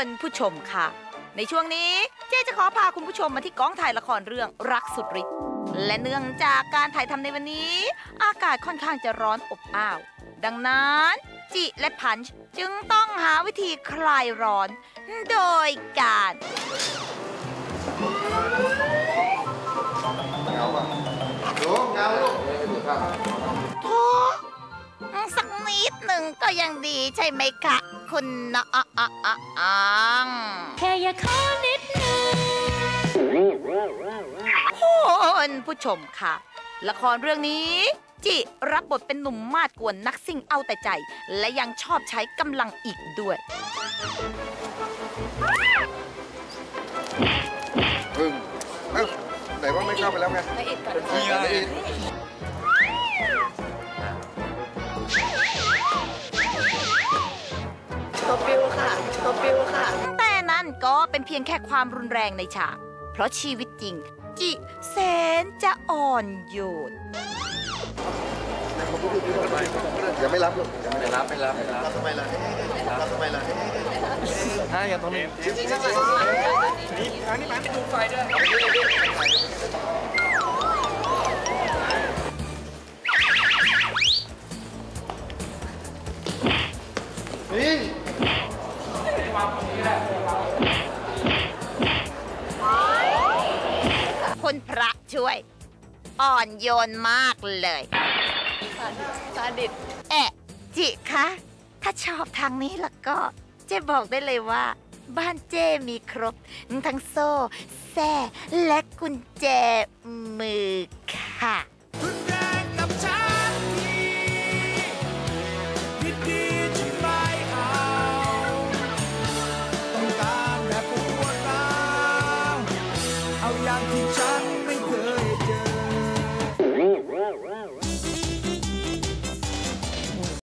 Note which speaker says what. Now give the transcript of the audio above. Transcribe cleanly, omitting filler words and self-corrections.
Speaker 1: คุณผู้ชมค่ะในช่วงนี้เจ๊จะขอพาคุณผู้ชมมาที่กองถ่ายละครเรื่องรักสุดฤทธิ์และเนื่องจากการถ่ายทำในวันนี้อากาศค่อนข้างจะร้อนอบอ้าวดังนั้นจิและพันช์จึงต้องหาวิธีคลายร้อนโดยการ
Speaker 2: เงาป่ะดูเงาลูก
Speaker 1: โถสักนิดหนึ่งก็ยังดีใช่ไหมคะคุณน้อง
Speaker 3: แค่อยากขอนิดนึง
Speaker 1: คุณผู้ชมค่ะละครเรื่องนี้จิรับบทเป็นหนุ่มมาดกวนนักซิ่งเอาแต่ใจและยังชอบใช้กำลังอีกด้วย
Speaker 2: ไหนว่าไม่เข้าไปแล้วไงไม่อิดก่อนไม่อิด
Speaker 4: ตัวปิวค่ะตัวปิวค่ะ
Speaker 1: แต่นั่นก็เป็นเพียงแค่ความรุนแรงในฉากเพราะชีวิตจริงจิแสนจะอ่อนโยน
Speaker 2: อย่าไม่รับลูก
Speaker 5: ไม่รับ
Speaker 2: ทำไมล่ะรับทำไมล่ะ
Speaker 5: อย่าตรงนี้นี่มาดูไฟด้วย
Speaker 2: นี่
Speaker 1: คุณพระช่วยอ่อนโยนมากเลย
Speaker 4: ซาดิส
Speaker 1: จิคะถ้าชอบทางนี้แล้วก็เจ๊บอกได้เลยว่าบ้านเจ๊มีครบทั้งโซ่แส้และกุญแจมือค่ะ
Speaker 6: รุนแรงกับฉันดีๆฉันไม่เอาต้องการแบบปวดร้าวเอาอย่างที่ฉัน